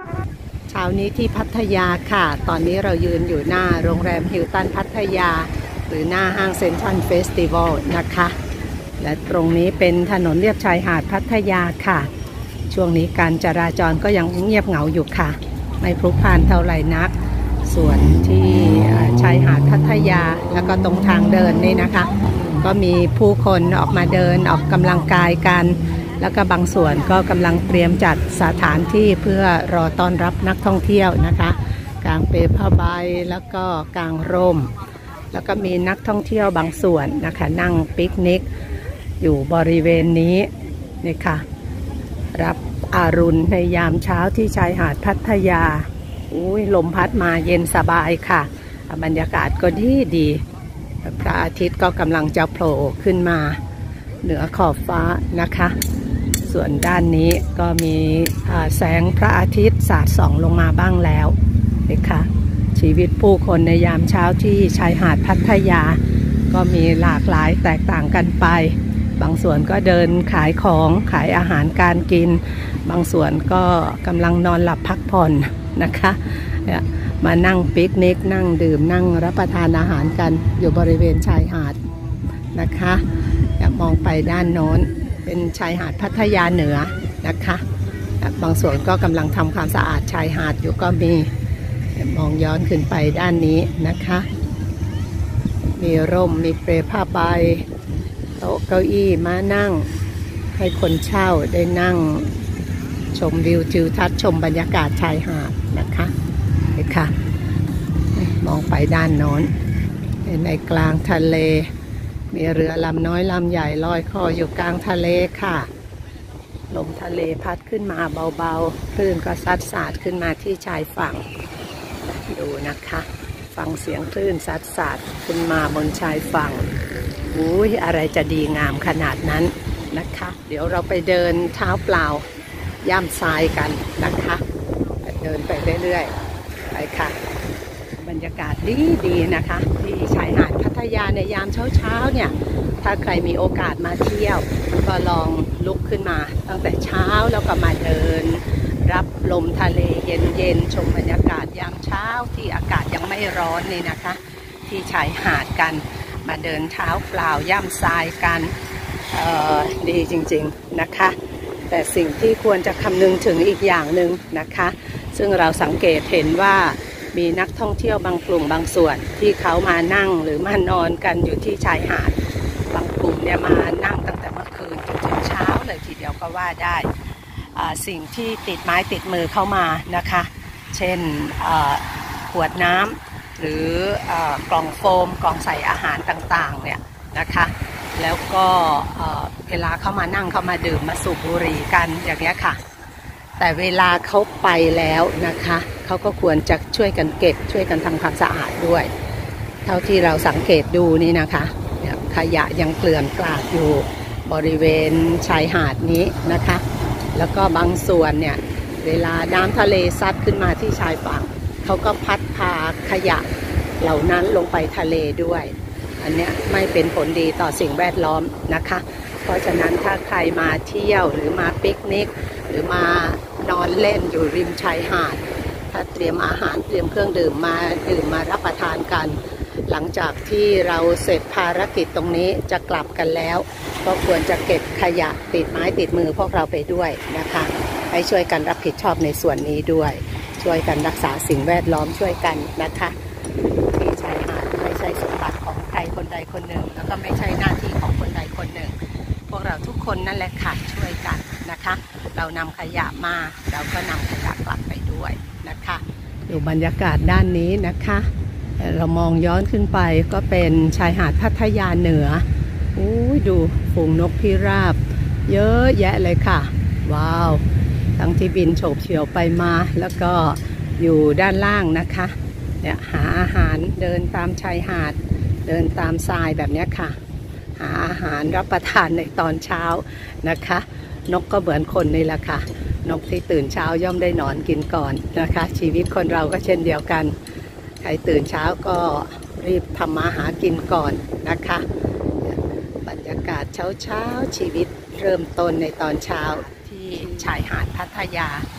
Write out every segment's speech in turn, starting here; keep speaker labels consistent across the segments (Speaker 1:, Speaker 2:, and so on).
Speaker 1: เช้านี้ที่พัทยาค่ะตอนนี้เรายืนอยู่หน้าโรงแรมฮิลตันพัทยาหรือหน้าห้างเซ็นทรัลเฟสติวัลนะคะและตรงนี้เป็นถนนเลียบชายหาดพัทยาค่ะช่วงนี้การจราจรก็ยังเงียบเหงาอยู่ค่ะไม่พลุกพล่านเท่าไหร่นักส่วนที่ชายหาดพัทยาแล้วก็ตรงทางเดินนี่นะคะก็มีผู้คนออกมาเดินออกกำลังกายกันแล้วก็บางส่วนก็กำลังเตรียมจัดสถานที่เพื่อรอต้อนรับนักท่องเที่ยวนะคะกางเปผ้าใบแล้วก็กางร่มแล้วก็มีนักท่องเที่ยวบางส่วนนะคะนั่งปิกนิกอยู่บริเวณนี้นี่ค่ะรับอรุณในยามเช้าที่ชายหาดพัทยาลมพัดมาเย็นสบายค่ะบรรยากาศก็ดีพระอาทิตย์ก็กำลังจะโผล่ขึ้นมาเหนือขอบฟ้านะคะส่วนด้านนี้ก็มีแสงพระอาทิตย์สาดส่องลงมาบ้างแล้วนะคะชีวิตผู้คนในยามเช้าที่ชายหาดพัทยาก็มีหลากหลายแตกต่างกันไปบางส่วนก็เดินขายของขายอาหารการกินบางส่วนก็กำลังนอนหลับพักผ่อนนะคะมานั่งปิกนิกนั่งดื่มนั่งรับประทานอาหารกันอยู่บริเวณชายหาดนะคะมองไปด้านโน้นเป็นชายหาดพัทยาเหนือนะคะบางส่วนก็กำลังทำความสะอาดชายหาดอยู่ก็มีมองย้อนขึ้นไปด้านนี้นะคะมีร่มมีเปลผ้าใบโต๊ะเก้าอี้มานั่งให้คนเช่าได้นั่งชมวิวทิวทัศน์ชมบรรยากาศชายหาดนะคะนี่ค่ะมองไปด้านโน้นในกลางทะเลมีเรือลำน้อยลำใหญ่ลอยคออยู่กลางทะเลค่ะลมทะเลพัดขึ้นมาเบาๆคลื่นก็ซัดสาดขึ้นมาที่ชายฝั่งดูนะคะฟังเสียงคลื่นซัดสาดขึ้นมาบนชายฝั่งอะไรจะดีงามขนาดนั้นนะคะเดี๋ยวเราไปเดินเท้าเปล่าย่ำทรายกันนะคะเดินไปเรื่อยๆไปค่ะบรรยากาศดีนะคะที่ชายหาดพัทยาในยามเช้าเนี่ยถ้าใครมีโอกาสมาเที่ยวก็ลองลุกขึ้นมาตั้งแต่เช้าแล้วก็มาเดินรับลมทะเลเย็นๆชมบรรยากาศยามเช้าที่อากาศยังไม่ร้อนนี่นะคะที่ชายหาดกันมาเดินเท้าเปล่าย่ำทรายกันดีจริงๆนะคะแต่สิ่งที่ควรจะคำนึงถึงอีกอย่างหนึ่งนะคะซึ่งเราสังเกตเห็นว่ามีนักท่องเที่ยวบางกลุ่มบางส่วนที่เขามานั่งหรือมานอนกันอยู่ที่ชายหาดบางกลุ่มเนี่ยมานั่งตั้งแต่เมื่อคืนจนถึงเช้าเลยทีเดียวก็ว่าได้สิ่งที่ติดไม้ติดมือเข้ามานะคะเช่นขวดน้ำหรือกล่องโฟมกล่องใส่อาหารต่างๆเนี่ยนะคะแล้วก็เวลาเขามานั่งเขามาดื่มมาสูบบุหรี่กันอย่างนี้ค่ะแต่เวลาเขาไปแล้วนะคะเขาก็ควรจะช่วยกันเก็บช่วยกันทำความสะอาดด้วยเท่าที่เราสังเกตดูนี่นะคะขยะยังเกลื่อนกลาดอยู่บริเวณชายหาดนี้นะคะแล้วก็บางส่วนเนี่ยเวลาน้ำทะเลซัดขึ้นมาที่ชายฝั่งเขาก็พัดพาขยะเหล่านั้นลงไปทะเลด้วยอันนี้ไม่เป็นผลดีต่อสิ่งแวดล้อมนะคะเพราะฉะนั้นถ้าใครมาเที่ยวหรือมาปิกนิกหรือมานอนเล่นอยู่ริมชายหาดถ้าเตรียมอาหารเตรียมเครื่องดื่มมาดื่มมารับประทานกันหลังจากที่เราเสร็จภารกิจตรงนี้จะกลับกันแล้วก็ควรจะเก็บขยะติดไม้ติดมือพวกเราไปด้วยนะคะให้ช่วยกันรับผิดชอบในส่วนนี้ด้วยช่วยกันรักษาสิ่งแวดล้อมช่วยกันนะคะที่ชายหาดไม่ใช่สมบัติของใครคนใดคนหนึ่งแล้วก็ไม่ใช่หน้าที่ของคนใดคนหนึ่งพวกเราทุกคนนั่นแหละค่ะช่วยกันนะคะเรานำขยะมาเราก็นำขยะกลับไปด้วยนะคะดูบรรยากาศด้านนี้นะคะเรามองย้อนขึ้นไปก็เป็นชายหาดพัทยาเหนือดูฝูงนกพิราบเยอะแยะเลยค่ะว้าวทั้งที่บินโฉบเฉี่ยวไปมาแล้วก็อยู่ด้านล่างนะคะเนี่ยหาอาหารเดินตามชายหาดเดินตามทรายแบบนี้ค่ะหาอาหารรับประทานในตอนเช้านะคะนกก็เหมือนคนนี่แหละค่ะนกที่ตื่นเช้าย่อมได้นอนกินก่อนนะคะชีวิตคนเราก็เช่นเดียวกันใครตื่นเช้าก็รีบทำมาหากินก่อนนะคะบรรยากาศเช้าชีวิตเริ่มต้นในตอนเช้าที่ชายหาดพัทยา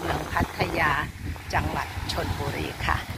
Speaker 1: เมืองพัทยาจังหวัดชลบุรีค่ะ